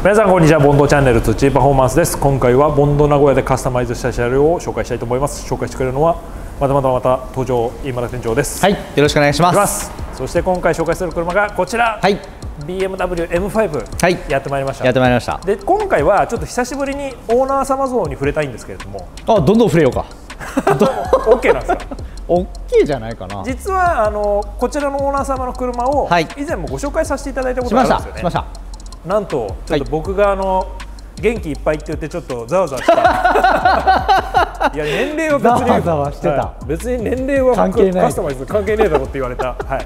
皆さんこんにちは。ボンドチャンネル土パフォーマンスです。今回はボンド名古屋でカスタマイズした車両を紹介したいと思います。紹介してくれるのはまた登場飯村店長です。 はい、よろしくお願いします。 そして今回紹介する車がこちら、はい、BMW M5、はい、やってまいりました。で今回はちょっと久しぶりにオーナー様像に触れたいんですけれども、 どんどん触れようか。 OK なんですか？ OK じゃないかな。 実はこちらのオーナー様の車を以前もご紹介させていただいたことがあるんですよね。しました。なんとちょっと僕が元気いっぱいって言ってちょっとざわざわしたいや年齢は別にざわざわしてた、 別に年齢はカスタマイズ関係ねえだろって言われた、はい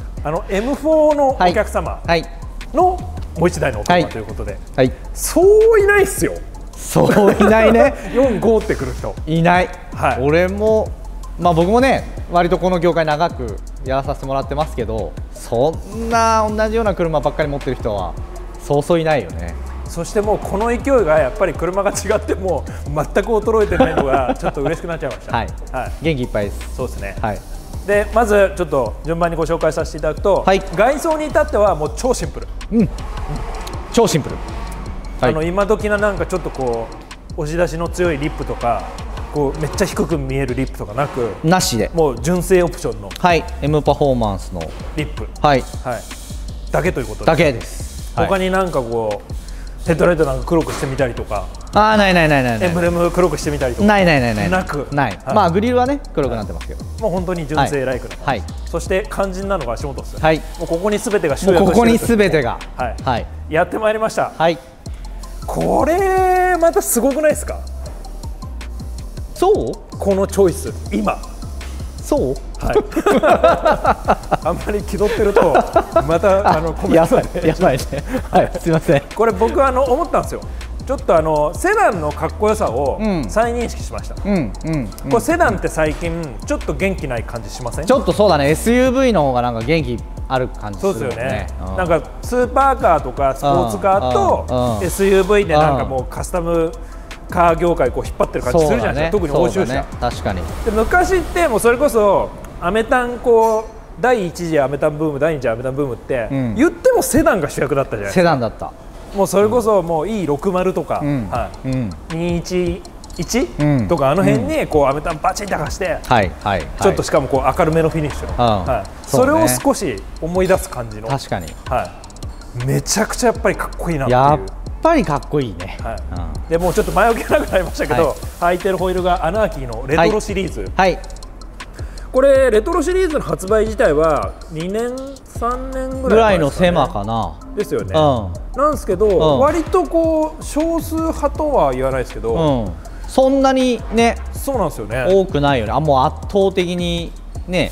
、M4 のお客様のもう一台のお車ということで、はい、そういないっすよ。 そういないね。 45ってくる人いない、はい、俺も僕もね割とこの業界長くやらさせてもらってますけど、そんな同じような車ばっかり持ってる人はそうそういないよね。 そしてもうこの勢いがやっぱり車が違っても全く衰えてないのがちょっと嬉しくなっちゃいました。はい、はい、元気いっぱいです。そうですね。はい。でまずちょっと順番にご紹介させていただくと、はい、外装に至ってはもう超シンプル。うん。超シンプル。はい、今時ななんかちょっとこう押し出しの強いリップとか、こうめっちゃ低く見えるリップとかなく、 なしでもう純正オプションの、はい、M パフォーマンスのリップ、はい、はい、だけということで。だけです。他になんかこうヘッドライトなんか黒くしてみたりとか、ないエンブレム黒くしてみたりとか、ない、まあグリルはね黒くなってますけど、もう本当に純正ライクな感じ。そして肝心なのが足元です。はい、もうここに全てが集約してる。ここに全てがはいやってまいりました。はい、これまたすごくないですか？そう？このチョイス今。そう？はい。あんまり気取ってるとまたコメントでやばいね。はい、すみません。これ僕思ったんですよ。ちょっとセダンのかっこよさを再認識しました。これセダンって最近ちょっと元気ない感じしません？ちょっとそうだね。SUV の方がなんか元気ある感じするよね。そうですよね。なんかスーパーカーとかスポーツカーと SUV でなんかもうカスタムカー業界こう引っ張ってる感じするじゃないですか。特に欧州車。確かに。で昔ってもうそれこそアメタンこう第1次アメタンブーム第2次アメタンブームって言ってもセダンが主役だったじゃないですか。セダンだった。もうそれこそもう E60 とか211とかの辺にこうアメタンバチンとかしてちょっとしかもこう明るめのフィニッシュのそれを少し思い出す感じの。確かに。めちゃくちゃやっぱりかっこいいなっていう。やっぱりかっこいいね。でもうちょっと前置きなくなりましたけど、履いてるホイールがアナーキーのレトロシリーズ。これレトロシリーズの発売自体は2年3年ぐらいの狭かなですよね。なんですけど割とこう少数派とは言わないですけど、そんなにね、そうなんですよね、多くないよね。もう圧倒的にね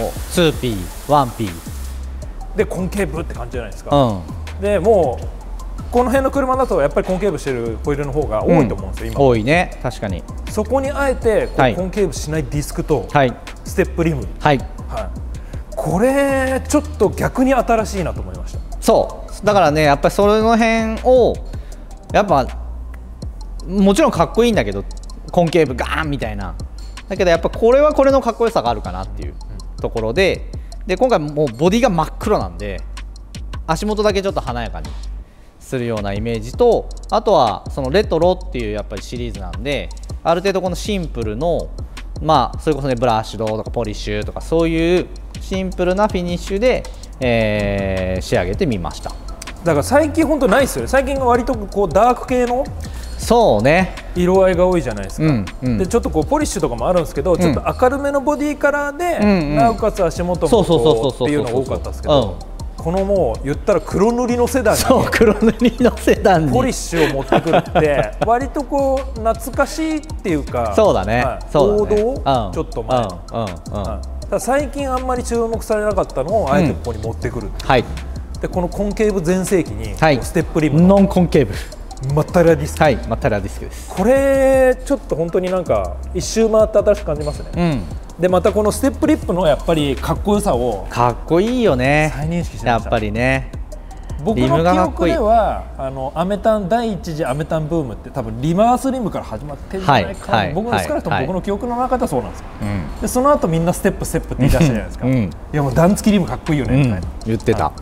2P、1P でコンケーブって感じじゃないですか。でもうこの辺の車だとやっぱりコンケーブしてるホイールの方が多いと思うんですよ、今。多いね、確かに。そこにあえてコンケーブしないディスクとステップリム、これちょっと逆に新しいなと思いました。そうだからね、やっぱりその辺をやっぱもちろんかっこいいんだけど、コンケーブガーンみたいな、だけどやっぱこれはこれのかっこよさがあるかなっていうところで、今回もうボディが真っ黒なんで足元だけちょっと華やかにするようなイメージと、あとはそのレトロっていうやっぱりシリーズなんで、ある程度このシンプルのそれこそねブラッシュドとかポリッシュとかそういうシンプルなフィニッシュで、仕上げてみました。だから最近本当ないですよね。最近割とこうダーク系のそうね色合いが多いじゃないですか。でちょっとこうポリッシュとかもあるんですけど、ちょっと明るめのボディカラーでなおかつ足元もこうっていうのが多かったですけど、このもう言ったら黒塗りのセダンに黒塗りのセダンにポリッシュを持ってくるって割とこう懐かしいっていうか、そうだね、王道ちょっと前の。最近あんまり注目されなかったのをあえてここに持ってくる。でこのコンケーブ全盛期にステップリムノンコンケーブマッタレアディスク、マッタレアディスクです。これちょっと本当になんか一周回って新しく感じますね。でまたこのステップリップのやっぱりかっこよさをかっこいいよね、再認識しました。やっぱりね、僕の記憶ではアメタン第1次アメタンブームって多分リバースリムから始まってるんじゃないかな。僕の少なくとも僕の記憶の中ではそうなんですよ。でその後みんなステップって言い出したじゃないですか。いやもう段付きリムかっこいいよねみたいな言ってた。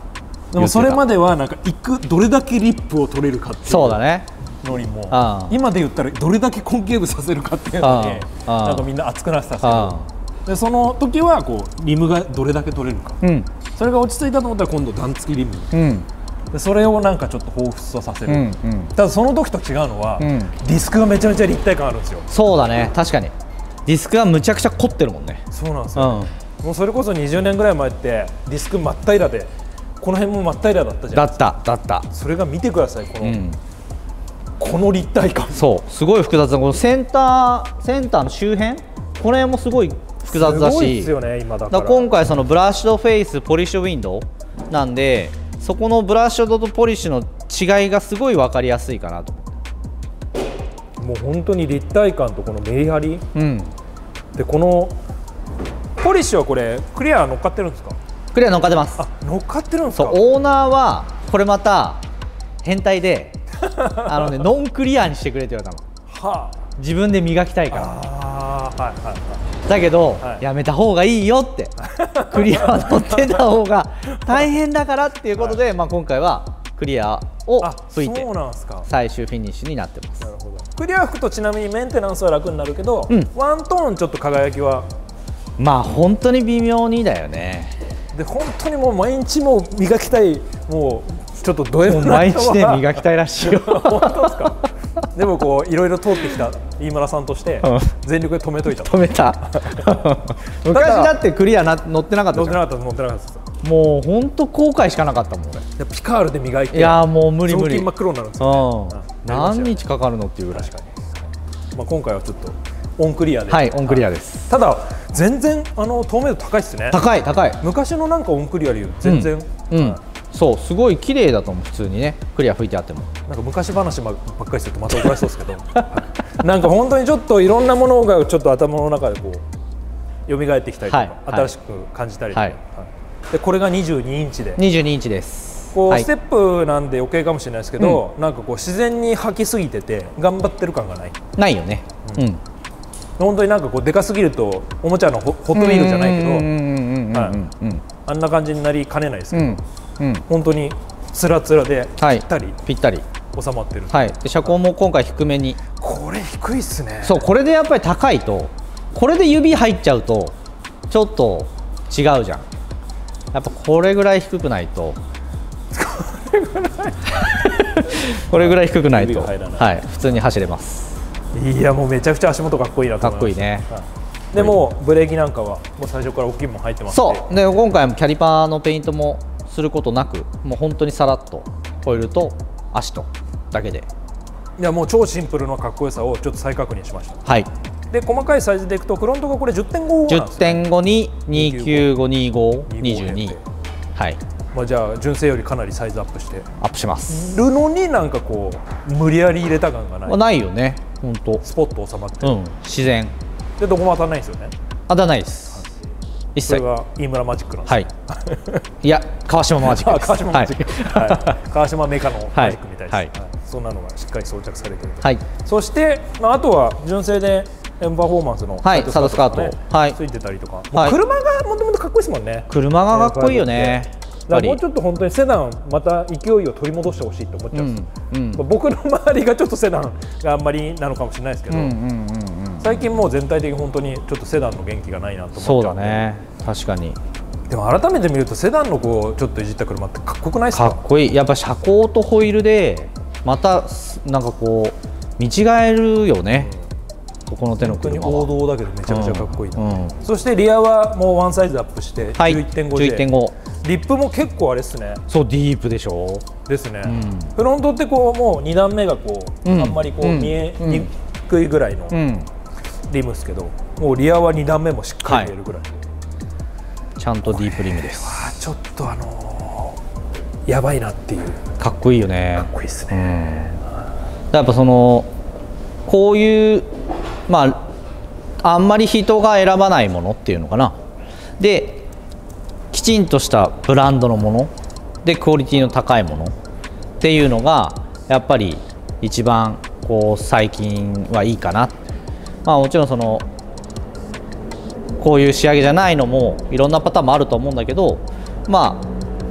でもそれまではなんかどれだけリップを取れるかっていうそうだねのにも今で言ったらどれだけコンケーブさせるかっていうのになんかみんな熱くなってたんですけど、でその時はこうリムがどれだけ取れるか、それが落ち着いたと思ったら今度段付きリム、でそれをなんかちょっと彷彿とさせる、ただその時と違うのは、ディスクがめちゃめちゃ立体感あるんですよ。 そうだね、確かにディスクがむちゃくちゃ凝ってるもんね。 そうなんですよ、もうそれこそ20年ぐらい前ってディスク真っ平らでこの辺も真っ平らだったじゃないですか。 だったそれが見てください、この立体感。 そうすごい複雑なこのセンターの周辺この辺もすごい複雑だし、すごいですよね今だから。今回そのブラッシュドフェイスポリッシュウィンドウなんで、そこのブラッシュドとポリッシュの違いがすごい分かりやすいかなと。 もう本当に立体感とこのメリハリ、でこのポリッシュはこれクリア乗っかってるんですか？ クリア乗っかってます。 乗っかってるんですか？ そう、オーナーはこれまた変態でノンクリアにしてくれって言われたの。自分で磨きたいから。だけど、やめた方がいいよってクリアは乗ってた方が大変だからっていうことで、今回はクリアを吹いて最終フィニッシュになってます。なるほど。 クリア吹くとちなみにメンテナンスは楽になるけど、ワントーンちょっと輝きはまあ本当に微妙にだよね。 で本当にもう毎日もう磨きたい、もうちょっとどういう毎日で磨きたいらしいよ。 本当ですか？でもこういろいろ通ってきた飯村さんとして全力で止めといた。 止めた。昔だってクリア乗ってなかったじゃん。 乗ってなかったです。 もう本当後悔しかなかったもん俺。 ピカールで磨いて、 いやもう無理。 雑巾真っ黒になるんですよね。 何日かかるのっていうぐらい。 確かに。まあ今回はちょっとオンクリアで。 はい、オンクリアです。 ただ全然透明度高いですね。 高い。 昔のなんかオンクリアより全然。そうすごい綺麗だと思う。普通にねクリア吹いてあっても。 なんか昔話ばっかりするとまた怒られそうですけどなんか本当にちょっといろんなものがちょっと頭の中でこう蘇ってきたりとか、新しく感じたりとか、でこれが22インチで 22インチです。 こうステップなんで余計かもしれないですけど、なんかこう自然に履きすぎてて頑張ってる感がないよね。 本当になんかこうでかすぎるとおもちゃのホットウィールじゃないけど、あんな感じになりかねないですけど、本当につらつらでぴったり収まってる。 で車高も今回低めに。 これ低いっすね。 そう、これでやっぱり高いと、これで指入っちゃうとちょっと違うじゃん。やっぱこれぐらい低くないとこれぐらい低くないと普通に走れます。 いやもうめちゃくちゃ足元かっこいいなと思います。 かっこいいね。 でもブレーキなんかはもう最初から大きいもの入ってます。 そうで今回もキャリパーのペイントもすることなく、もう本当にさらっとホイールと足とだけで。 いやもう超シンプルなかっこよさをちょっと再確認しました。で細かいサイズでいくとフロントがこれ 10.5 なんですね。 10.5に2952522。 まあじゃあ純正よりかなりサイズアップしてしまするのに、なんかこう無理やり入れた感がない。 ないよね。本当スポット収まってる。 自然でどこも当たらないんですよね。 当たらないです。一切。 それが飯村マジックなんです。 いや川島マジックです。 川島マジック。川島メカのマジックみたいです。そんなのがしっかり装着されている。そしてあとは純正でエンパフォーマンスのサイドスカートついてたりとか。車がもともとかっこいいですもんね。 車がかっこいいよね。 もうちょっと本当にセダンまた勢いを取り戻してほしいと思っちゃうんです。僕の周りがちょっとセダンがあんまりなのかもしれないですけど、最近もう全体的に本当にちょっとセダンの元気がないなと思っちゃう。 そうだね、確かに。 でも改めて見るとセダンのこうちょっといじった車ってかっこよくないですか？ かっこいい。やっぱ車高とホイールでまたなんかこう見違えるよね。この手の車は本当に王道だけどめちゃめちゃかっこいい。そしてリアはもうワンサイズアップして11.5で、リップも結構あれですね。 そうディープでしょ。 ですね。フロントってこうもう2段目がこうあんまりこう見えにくいぐらいのリムですけど、もうリアは2段目もしっかり見えるぐらい。 ちゃんとディープリムです。 ちょっとやばいなっていう。 かっこいいよね。 かっこいいですね。 やっぱそのこういうあんまり人が選ばないものっていうのかな。できちんとしたブランドのものでクオリティの高いものっていうのがやっぱり一番こう最近はいいかな。もちろんそのこういう仕上げじゃないのもいろんなパターンもあると思うんだけど、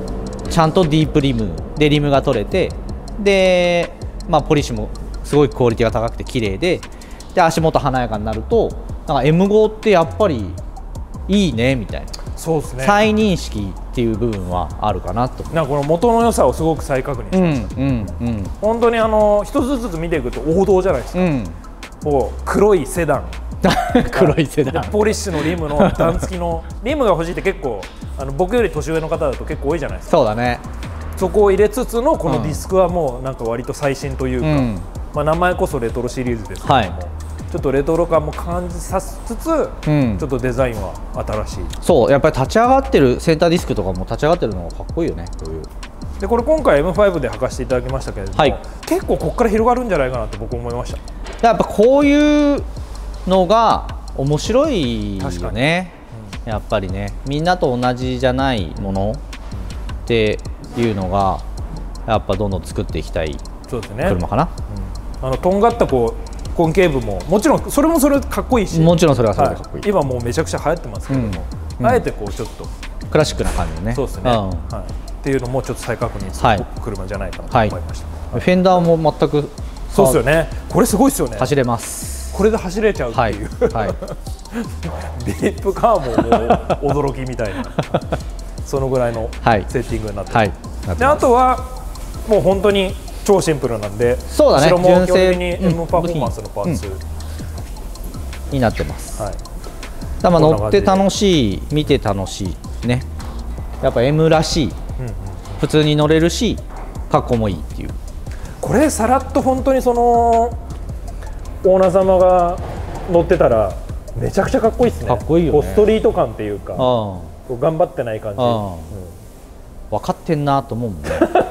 ちゃんとディープリムでリムが取れて、で、ポリッシュもすごいクオリティが高くて綺麗で、足元華やかになると、なんか M5 ってやっぱりいいねみたいな、 そうですね、 再認識っていう部分はあるかなと。 なんかこの元の良さをすごく再確認しました。本当に一つずつ見ていくと王道じゃないですか。黒いセダン黒いセダン、 ポリッシュのリムの段付きのリムが欲しいって結構僕より年上の方だと結構多いじゃないですか。 そうだね。 そこを入れつつのこのディスクはもうなんか割と最新というか、名前こそレトロシリーズですけども、ちょっとレトロ感も感じさせつつ、ちょっとデザインは新しい。 そうやっぱり立ち上がってるセンターディスクとかも立ち上がってるのがかっこいいよね。 でこれ今回 M5 で履かせていただきましたけれども、結構ここから広がるんじゃないかなと僕思いました。 やっぱこういうのが面白いよね。やっぱりね、みんなと同じじゃないものっていうのがやっぱどんどん作っていきたい車かな。 とんがったコンケーブももちろんそれもそれかっこいいし、 もちろんそれはそれでかっこいい。 今もうめちゃくちゃ流行ってますけども、あえてこうちょっとクラシックな感じのね。 そうですね。っていうのもちょっと再確認する車じゃないかなと思いました。 フェンダーも全くそうですよね。これすごいですよね。 走れます。これで走れちゃうっていう。ビップカーももう驚きみたいな。そのぐらいのセッティングになってる。であとはもう本当に超シンプルなんで、 そうだね、 後ろも基本的に M パフォーマンスのパーツになってます。乗って楽しい、見て楽しいね。やっぱ M らしい、普通に乗れるし格好もいいっていう。 これさらっと本当にそのオーナー様が乗ってたらめちゃくちゃかっこいいですね。 かっこいいよね。 ストリート感っていうか、頑張ってない感じ。 分かってんなと思うもんね。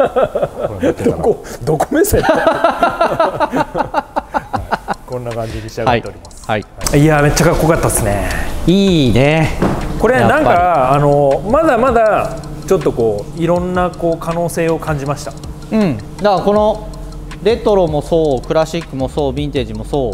どこ目線こんな感じに仕上がっております。いやめっちゃかっこよかったですね。 いいね。 これなんかまだまだちょっとこういろんなこう可能性を感じました。 だからこのレトロもそうクラシックもそうヴィンテージもそう、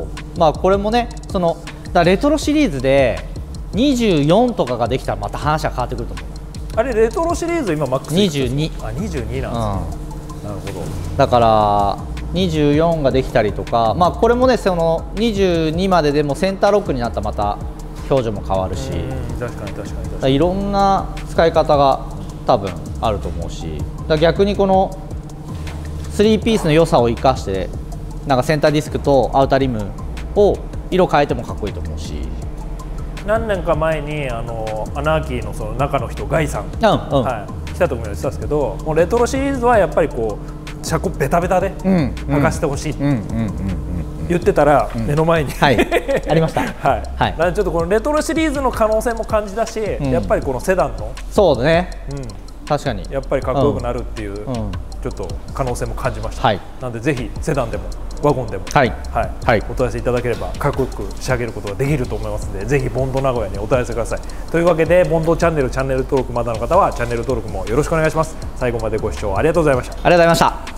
これもねそのレトロシリーズで24とかができたらまた話は変わってくると思う。 あれレトロシリーズ今マックス 22。 22なんですね。なるほど。 だから24ができたりとか、これもねその22まででもセンターロックになったらまた表情も変わるし、 確かに確かにいろんな使い方が多分あると思うし、逆にこの3ピースの良さを生かしてなんかセンターディスクとアウターリムを色変えてもかっこいいと思うし。 何年か前にアナーキーのその中の人ガイさん、来た時も言ってたんですけど、もうレトロシリーズはやっぱりこう車庫ベタベタで履かしてほしいって言ってたら目の前にありました。 なんでちょっとこのレトロシリーズの可能性も感じたし、やっぱりこのセダンのそうだね、確かにやっぱりかっこよくなるっていうちょっと可能性も感じました。なのでぜひセダンでもワゴンでも、お問い合わせいただければかっこよく仕上げることができると思いますので、ぜひボンド名古屋にお問い合わせください。というわけでボンドチャンネル登録まだの方はチャンネル登録もよろしくお願いします。最後までご視聴ありがとうございました。 ありがとうございました。